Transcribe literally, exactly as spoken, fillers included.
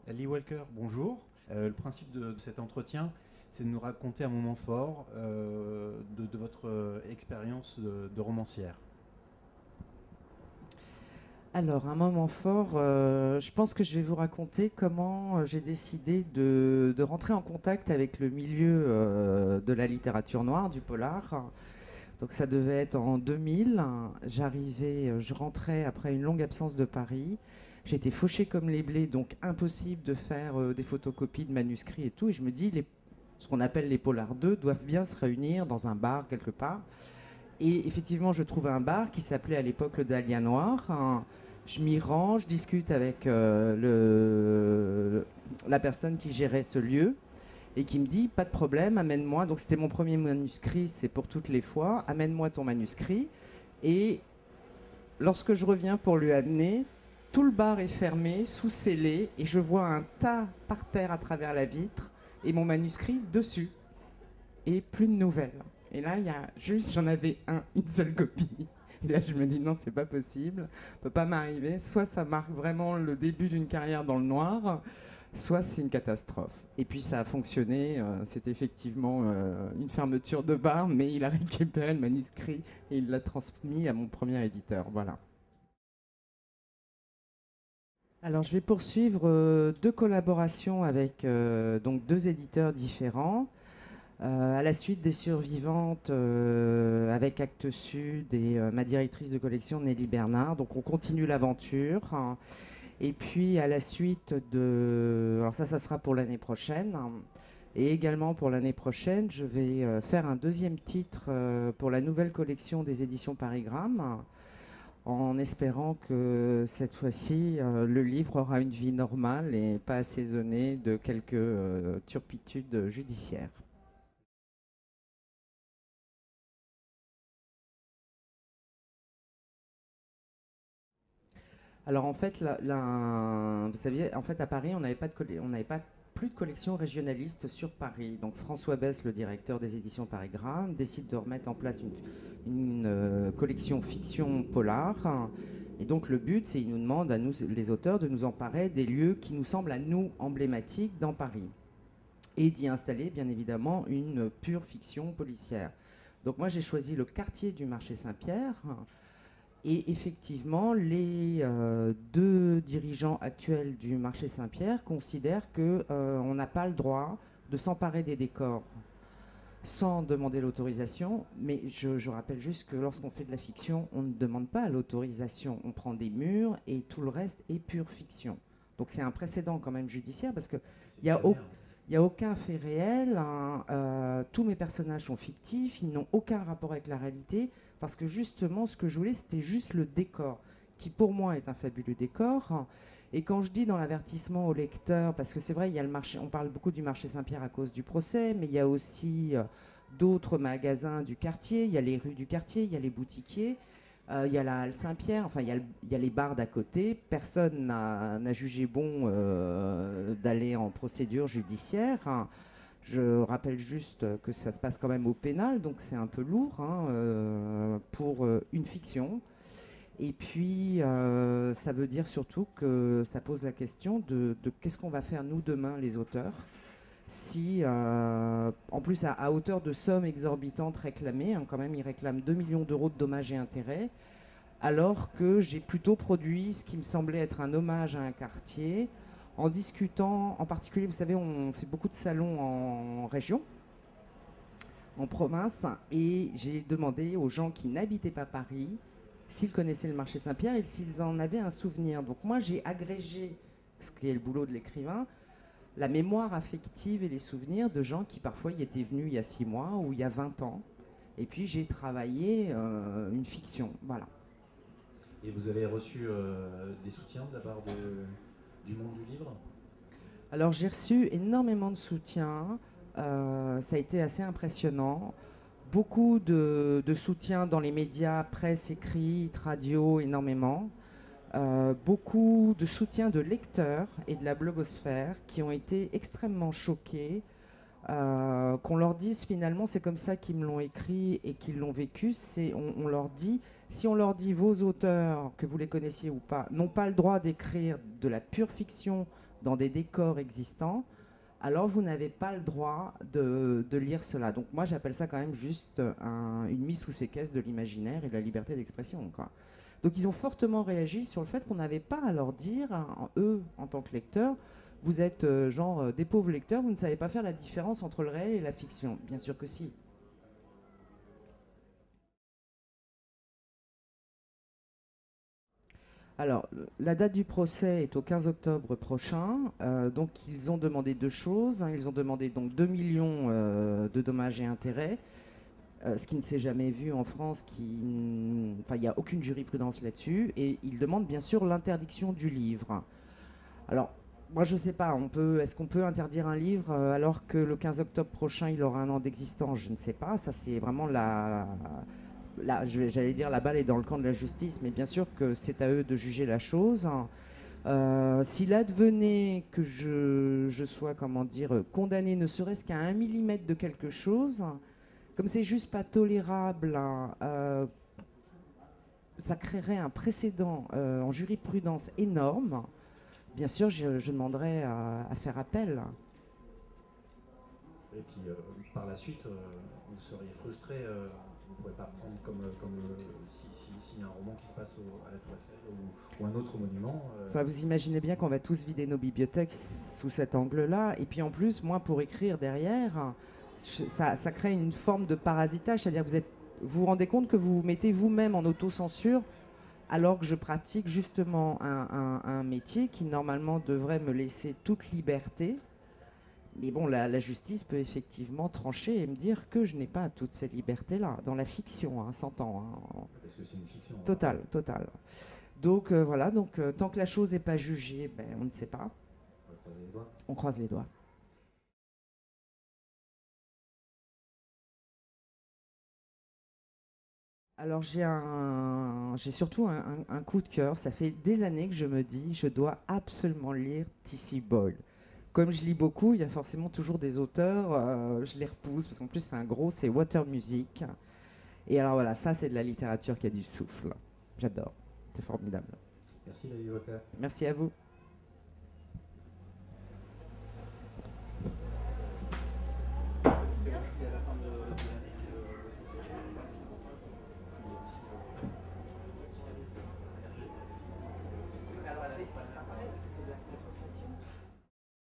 Lee Walker, bonjour. Euh, le principe de, de cet entretien, c'est de nous raconter un moment fort euh, de, de votre euh, expérience de, de romancière. Alors, un moment fort, euh, je pense que je vais vous raconter comment euh, j'ai décidé de, de rentrer en contact avec le milieu euh, de la littérature noire, du polar. Donc ça devait être en deux mille. J'arrivais, euh, je rentrais après une longue absence de Paris. J'étais fauchée comme les blés, donc impossible de faire euh, des photocopies de manuscrits et tout. Et je me dis, les, ce qu'on appelle les polars deux doivent bien se réunir dans un bar quelque part. Et effectivement, je trouve un bar qui s'appelait à l'époque le Dahlia Noir. Un- je m'y rends, je discute avec euh, le, la personne qui gérait ce lieu et qui me dit pas de problème, amène-moi. Donc c'était mon premier manuscrit, c'est pour toutes les fois. Amène-moi ton manuscrit. Et lorsque je reviens pour lui amener, tout le bar est fermé, sous scellé, et je vois un tas par terre à travers la vitre et mon manuscrit dessus et plus de nouvelles. Et là, il y a juste, j'en avais un, une seule copie. Et là, je me dis non, c'est pas possible, ça peut pas m'arriver. Soit ça marque vraiment le début d'une carrière dans le noir, soit c'est une catastrophe. Et puis ça a fonctionné. Euh, c'est effectivement euh, une fermeture de bar, mais il a récupéré le manuscrit et il l'a transmis à mon premier éditeur. Voilà. Alors, je vais poursuivre euh, deux collaborations avec euh, donc deux éditeurs différents. Euh, à la suite des survivantes euh, avec Actes Sud et euh, ma directrice de collection Nelly Bernard. Donc on continue l'aventure. Hein. Et puis à la suite de... Alors ça, ça sera pour l'année prochaine. Hein. Et également pour l'année prochaine, je vais euh, faire un deuxième titre euh, pour la nouvelle collection des éditions Parigramme, hein, en espérant que cette fois-ci, euh, le livre aura une vie normale et pas assaisonnée de quelques euh, turpitudes judiciaires. Alors en fait, la- la- vous saviez, en fait à Paris, on n'avait pas de colle- on n'avait pas plus de collection régionaliste sur Paris. Donc François Besse, le directeur des éditions Parigramme, décide de remettre en place une, une, euh, collection fiction polar. Et donc le but, c'est il nous demande à nous, les auteurs, de nous emparer des lieux qui nous semblent à nous emblématiques dans Paris et d'y installer bien évidemment une pure fiction policière. Donc moi j'ai choisi le quartier du marché Saint-Pierre. Et effectivement, les euh, deux dirigeants actuels du marché Saint-Pierre considèrent qu'on euh, n'a pas le droit de s'emparer des décors sans demander l'autorisation. Mais je, je rappelle juste que lorsqu'on fait de la fiction, on ne demande pas l'autorisation. On prend des murs et tout le reste est pure fiction. Donc c'est un précédent quand même judiciaire parce qu'il n'y a, au, y a aucun fait réel. Hein, euh, tous mes personnages sont fictifs, ils n'ont aucun rapport avec la réalité. Parce que justement, ce que je voulais, c'était juste le décor, qui pour moi est un fabuleux décor. Et quand je dis dans l'avertissement au lecteur, parce que c'est vrai, il y a le marché, on parle beaucoup du marché Saint-Pierre à cause du procès, mais il y a aussi euh, d'autres magasins du quartier, il y a les rues du quartier, il y a les boutiquiers, euh, il y a la halle Saint-Pierre, enfin il y, a le- il y a les bars d'à côté. Personne n'a n'a jugé bon euh, d'aller en procédure judiciaire. Hein. Je rappelle juste que ça se passe quand même au pénal, donc c'est un peu lourd hein, euh, pour euh, une fiction. Et puis, euh, ça veut dire surtout que ça pose la question de, de qu'est-ce qu'on va faire nous demain, les auteurs, si, euh, en plus à, à hauteur de sommes exorbitantes réclamées, hein, quand même, ils réclament deux millions d'euros de dommages et intérêts, alors que j'ai plutôt produit ce qui me semblait être un hommage à un quartier, en discutant, en particulier, vous savez, on fait beaucoup de salons en région, en province, et j'ai demandé aux gens qui n'habitaient pas Paris s'ils connaissaient le marché Saint-Pierre et s'ils en avaient un souvenir. Donc moi, j'ai agrégé, ce qui est le boulot de l'écrivain, la mémoire affective et les souvenirs de gens qui parfois y étaient venus il y a six mois ou il y a vingt ans. Et puis j'ai travaillé euh, une fiction, voilà. Et vous avez reçu euh, des soutiens de la part de- du monde du livre? Alors j'ai reçu énormément de soutien, euh, ça a été assez impressionnant. Beaucoup de, de soutien dans les médias, presse écrite, radio, énormément. Euh, beaucoup de soutien de lecteurs et de la blogosphère qui ont été extrêmement choqués. Euh, qu'on leur dise finalement, c'est comme ça qu'ils me l'ont écrit et qu'ils l'ont vécu, c'est on, on leur dit, si on leur dit vos auteurs, que vous les connaissiez ou pas, n'ont pas le droit d'écrire de la pure fiction dans des décors existants, alors vous n'avez pas le droit de, de lire cela. Donc moi j'appelle ça quand même juste un, une mise sous séquestre de l'imaginaire et de la liberté d'expression, quoi. Donc ils ont fortement réagi sur le fait qu'on n'avait pas à leur dire, en, eux, en tant que lecteurs, vous êtes euh, genre euh, des pauvres lecteurs, vous ne savez pas faire la différence entre le réel et la fiction. Bien sûr que si. Alors, la date du procès est au quinze octobre prochain. Euh, donc, ils ont demandé deux choses. Ils ont demandé donc deux millions euh, de dommages et intérêts, euh, ce qui ne s'est jamais vu en France. Qui, enfin, il n'y a aucune jurisprudence là-dessus. Et ils demandent bien sûr l'interdiction du livre. Alors, moi, je ne sais pas. On peut, est-ce qu'on peut interdire un livre euh, alors que le quinze octobre prochain, il aura un an d'existence? Je ne sais pas. Ça, c'est vraiment la... Là, j'allais dire la balle est dans le camp de la justice, mais bien sûr que c'est à eux de juger la chose. Euh, S'il advenait que je, je sois, comment dire, condamné ne serait-ce qu'à un millimètre de quelque chose, comme c'est juste pas tolérable, euh, ça créerait un précédent euh, en jurisprudence énorme. Bien sûr, je, je demanderais à, à faire appel. Et puis, euh, par la suite, euh, vous seriez frustré. Euh... Vous ne pouvez pas prendre comme, comme euh, si, si, si y a un roman qui se passe au, à la Tour Eiffel ou, ou un autre monument. Euh... Enfin, vous imaginez bien qu'on va tous vider nos bibliothèques sous cet angle-là. Et puis en plus, moi, pour écrire derrière, ça, ça crée une forme de parasitage. C'est-à-dire que vous êtes, vous vous rendez compte que vous vous mettez vous-même en autocensure alors que je pratique justement un, un, un métier qui normalement devrait me laisser toute liberté. Mais bon, la, la justice peut effectivement trancher et me dire que je n'ai pas toutes ces libertés-là, dans la fiction, hein, s'entend. Hein. Parce que c'est une fiction. Total, hein. Total. Donc euh, voilà, donc euh, tant que la chose n'est pas jugée, ben, on ne sait pas. On va croiser les doigts. On croise les doigts. Alors j'ai un, j'ai surtout un, un, un coup de cœur. Ça fait des années que je me dis, je dois absolument lire T C Boyle. Comme je lis beaucoup, il y a forcément toujours des auteurs, euh, je les repousse, parce qu'en plus c'est un gros, c'est Water Music. Et alors voilà, ça c'est de la littérature qui a du souffle. J'adore, c'est formidable. Merci David Walker. Merci à vous.